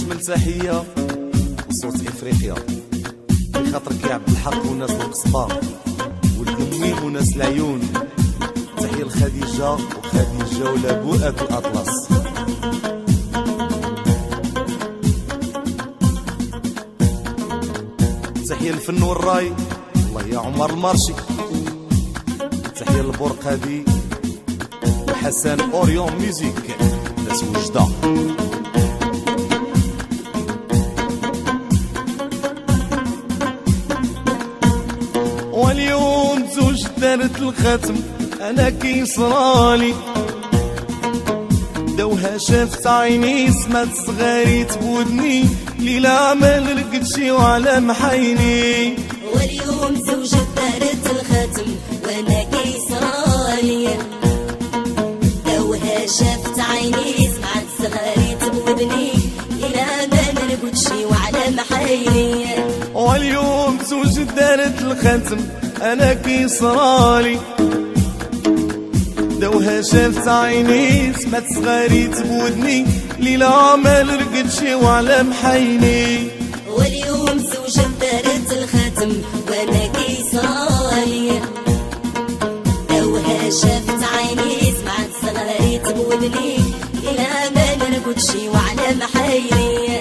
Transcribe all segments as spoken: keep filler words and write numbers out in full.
أجمل تحية صوت إفريقيا بخاطرك يا عبد الحق وناس القصبة والدميم وناس العيون. تحية لخديجة وخديجة ولابوءات الأطلس. تحية للفن والراي الله يا عمر المارشي. تحية للبرقادي وحسن أوريون ميوزيك ناس وجدة. واليوم زوج دارت الختم انا كي صرالي دوها شافت عيني سمعت صغاريت بودني ليلة ما لرقدشي وعلى محيني. واليوم زوج دارت الختم وانا كي صرالي دوها شافت عيني سمعت صغاريت بودني ليلة ما لرقدشي وعلى محيني. واليوم زوج دارت الختم انا كي صرالي دوها شافت عيني سمعت صغاريت بودني ليلة ما لرقدشي وعلى محيني. واليوم زوج دارت الختم وانا كي صرالي دوها شافت عيني سمعت صغاريت بودني ليلة ما لرقدشي وعلى محيني.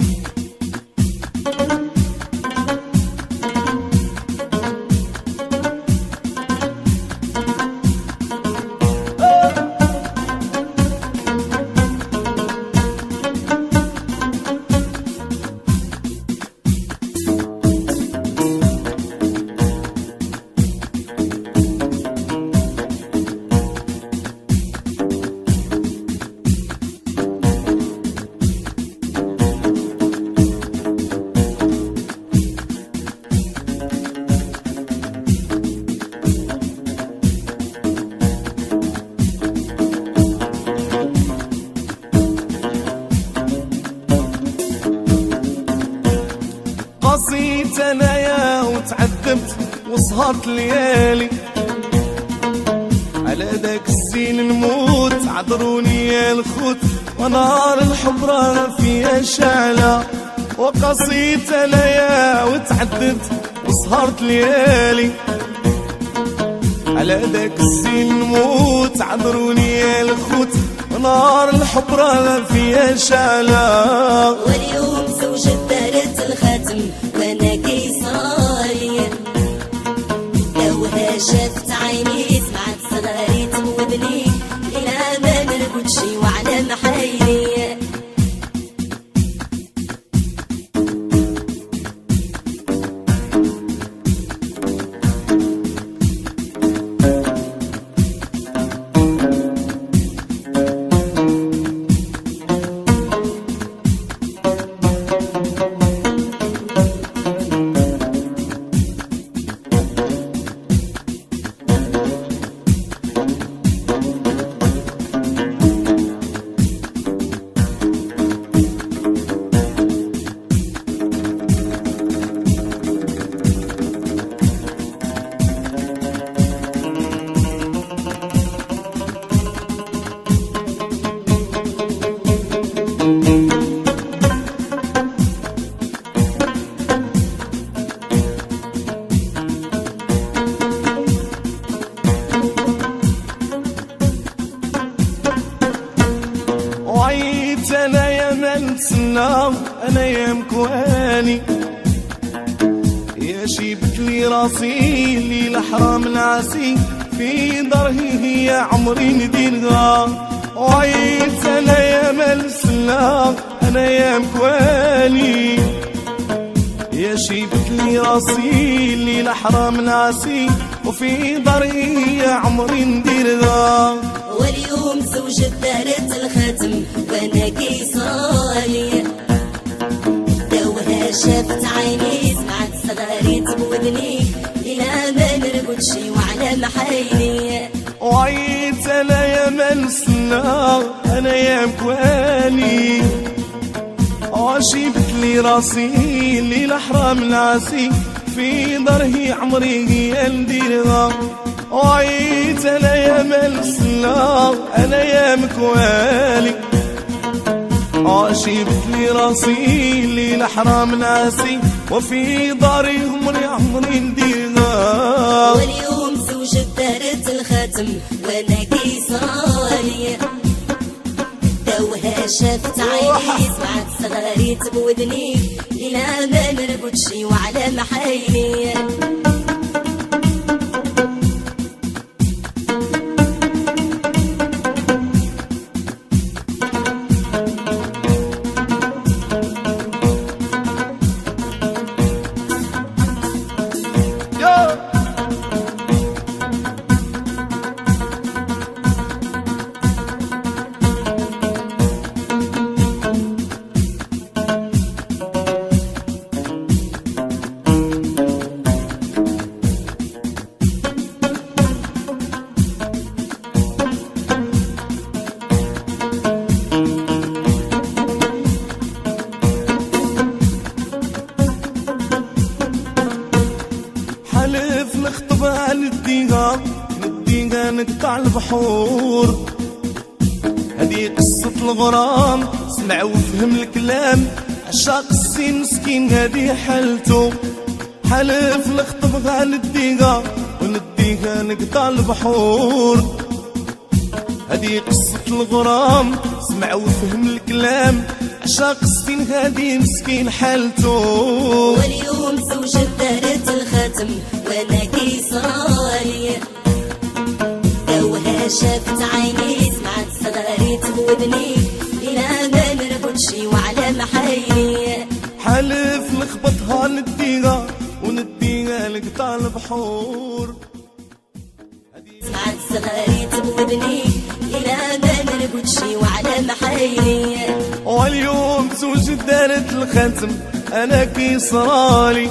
قصيت انايا وتعذبت وسهرت ليالي على داك الزين نموت عذروني يا الخوت ونار الحب راه فيا شعلة. وقصيت انايا وتعذبت وسهرت ليالي على داك الزين نموت عذروني يا الخوت ونار الحب راه فيا شعلة. واليوم زوج دارت الختم وانا كي صرالي دوها شافت عيني سمعت صغاريت بودني ليلة ما نرقدشي وعلى محيني. وعيت انا يا من نتسنى انا يا مكواني يا شيبت لي راسي اللي الحرام نعاسي في ضرهي هي عمري نديرها. وعيت انا يا من نتسنى انا يا مكواني يا شيبت لي راسي اللي الحرام نعاسي وفي ضرهي هي عمري نديرها. واليوم زوج دارت الختم وانا كي صرالي دوها شافت عيني سمعت صغاريت بودني ليلة ما نرقدشي وعلى محيني. وعيت انا يا من نستنى انا يا مكواني وشيبت لي راسي اللي الحرام نعاسي في ضرهي عمري هي نديرها. وعيت انا يا من نستنى انا يا مكواني عاشبت لي راسي الليل حرام ناسي وفي داري عمري عمري نديرها. واليوم زوجة دارت الخاتم وانا كيصالي دوها شافت عيني سمعت صغاريت بودني إلا ما نرقدشي وعلى محايلي. حلف نخطبها نديها نديها نقطع البحور. هدي قصة الغرام سمع وفهم الكلام عشاق السين مسكين هدي حالتو. حلف نخطبها نديها ونديها نقطع البحور. هدي قصة الغرام سمع وفهم الكلام عشاق السين هادي مسكين حالتو. واليوم زوجة دارت الخاتم وانا كيصالي دوها شافت عيني سمعت صغاريت بودني إلا ما نرقدشي وعلى محايلي. حلف نخبطها نديها ونديها لقطع البحور. سمعت صغاريت بودني إلا ما نرقدشي وعلى محايلي. واليوم زوج دارت الخاتم انا كي صرالي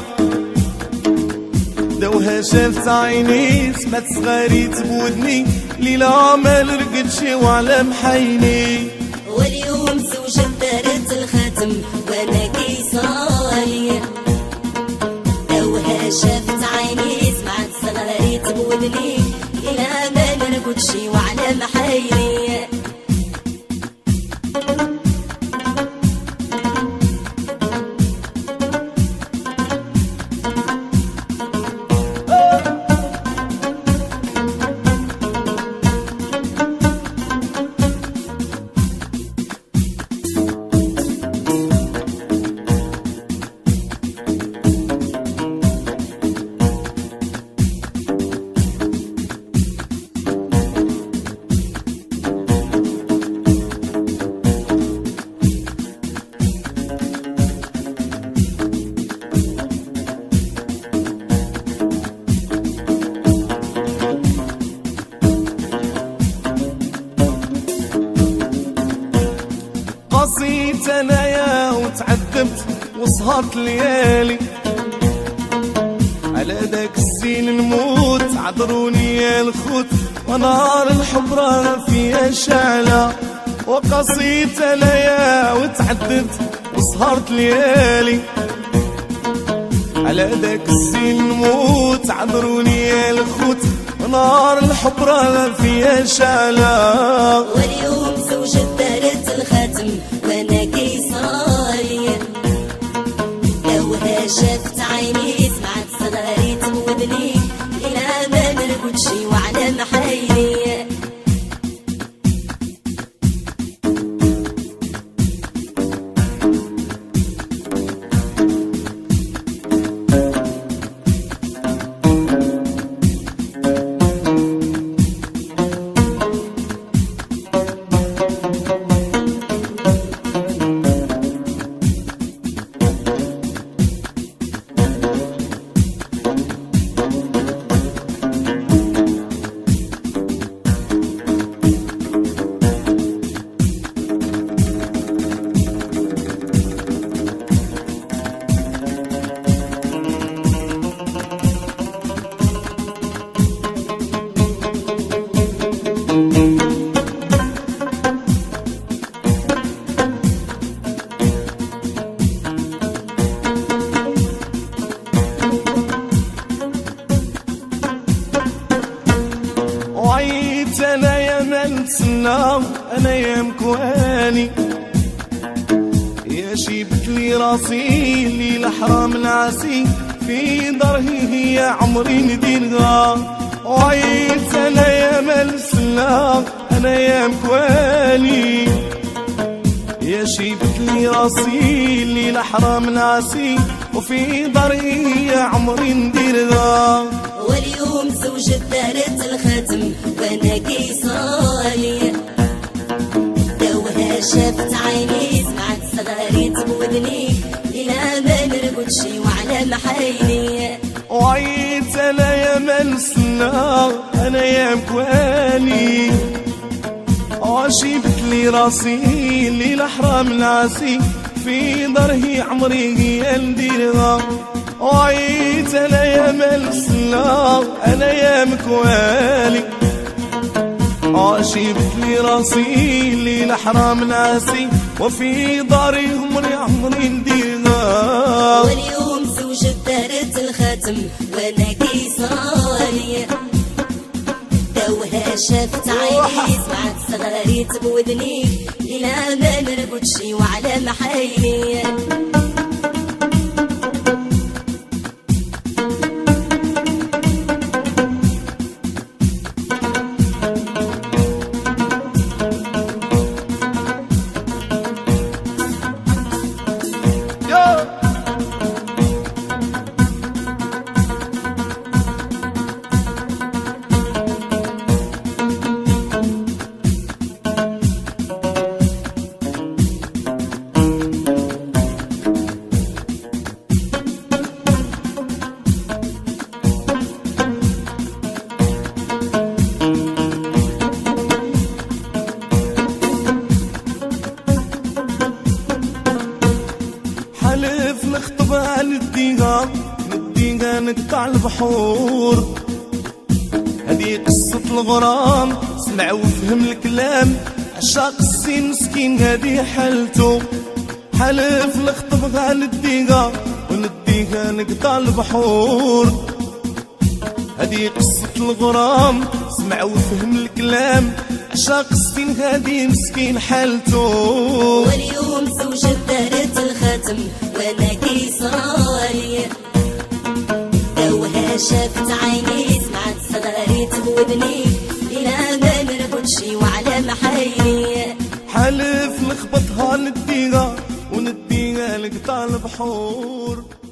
دوها شافت عيني سمعت صغاريت بودني ليلة ما نرقدشي وعلى محايلي. واليوم زوج دارت الخاتم وانا كي صالي دوها شافت عيني سمعت صغاريت بودني إلا ما نرقدشي وعلى محايلي. قصيت انايا وتعذبت وسهرت ليالي على داك الزين نموت. عذروني يا الخوت ونار الحب راه فيا شعلة. وقصيت انايا وتعذبت وسهرت ليالي على داك الزين نموت. عذروني يا الخوت ونار الحب راه فيا شعلة. واليوم زوجة دارت الخاتم وانا كيصالي دوها شافت عيني سمعت صغاريت بودني إلا ما نرقدشي وعلى محايلي. وعيت انا يا ما نتسنى انا يا مكواني يا شيبت لي راسي اللي الحرام نعاسي في ضرهي هي عمري نديرها. وعيت انا يا مال السلا انا يا مكواني يا شيبت لي راسي اللي الحرام نعاسي وفي ضرهي هي عمري نديرها. واليوم زوجة دارت الختم وانا كيصالي دوها شافت عيني سمعت صداريت بودني إلى ما نرقدش وعلى محايلي. وعيت انا يا مال السنا انا يا مكواني وشيبت لي راسي اللي الحرام نعاسي في ضرهي عمري هي نديرها. وعيت انا يا مال السنا انا يا مكواني وشيبت لي راسي اللي الحرام ناسي وفي داري عمري عمري نديرها. واليوم زوجة دارت الختم وانا كيصالي دوها شافت عيني سمعت صداريت بودني إلى ما نرقدش وعلى محايلي. حلف نخطبها نديها نديها نقطع البحور. هذه قصة الغرام سمع وفهم الكلام عشاق السين مسكين هذه حالته. حلف نخطبها نديها ونديها نقطع البحور. هذه قصة الغرام سمع وفهم الكلام عشاق السين هذه مسكين حالته. واليوم زوجة دارت الختم وانا كيصالي دوها شافت عيني سمعت صداريت بودني إلى ما نرقدش وعلى محايلي. حلف نخبطها نديها ونديها نقطع البحور.